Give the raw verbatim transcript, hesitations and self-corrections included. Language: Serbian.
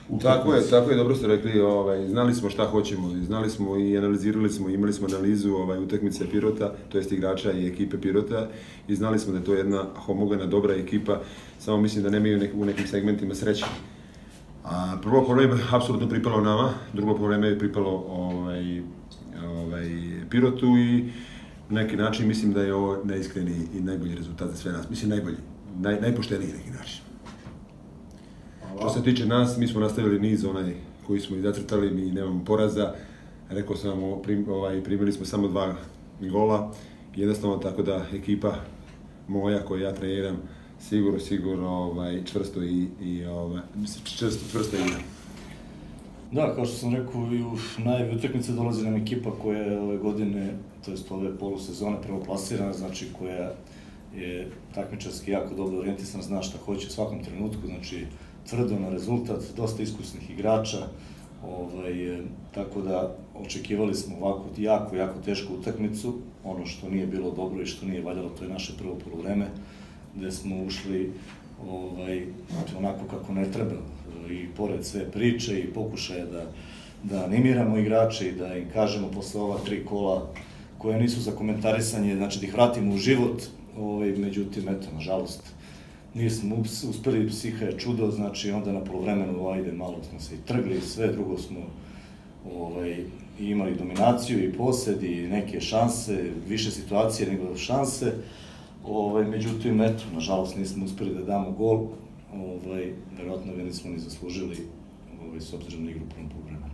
Tako je, tako je, dobro ste rekli, ovaj, znali smo šta hoćemo, znali smo i analizirali smo, imali smo analizu ovaj, utakmice Pirota, to jest igrača i ekipe Pirota i znali smo da je to jedna homogena, dobra ekipa, samo mislim da nemaju nek, u nekim segmentima sreće. A prvo probleme je apsolutno pripalo nama, drugo probleme je pripalo ovaj, ovaj, Pirotu i na neki način mislim da je ovo najiskreniji i najbolji rezultat za sve nas, mislim najbolji, naj, najpošteniji neki način. Što se tiče nas, mi smo nastavili niz onaj koji smo i zacrtali, mi nemamo poraza. Rekao sam vam, prim, ovaj, primili smo samo dva gola. Jednostavno tako da ekipa moja koju ja treniram sigurno, sigurno ovaj, čvrsto i, i ovaj, čvrsto, čvrsto igra. Da, kao što sam rekao, i u najavi utakmice dolazi nam ekipa koja je ove godine, to jest ove polusezone prvoplasirana, znači koja je takmičarski jako dobro orijentisana, zna šta hoće u svakom trenutku, znači tvrdo na rezultat, dosta iskusnih igrača, ovaj, tako da očekivali smo ovako jako, jako tešku utakmicu. Ono što nije bilo dobro i što nije valjalo, to je naše prvo poluvreme, gde smo ušli ovaj, onako kako ne treba, i pored sve priče i pokušaje da, da animiramo igrače i da im kažemo posle ova tri kola koje nisu za komentarisanje, znači da ih vratimo u život, ovaj, međutim, eto, nažalost, nismo uspeli, psiha je čudo, znači onda na polovremenu, ajde, malo smo se i trgli, sve drugo smo ovaj, imali dominaciju i posed i neke šanse, više situacije nego šanse, ovaj, međutim, eto, nažalost nismo uspeli da damo gol, ovaj, verovatno ga nismo ni zaslužili, ovaj, s obzirom na igru u prvom polovremenu.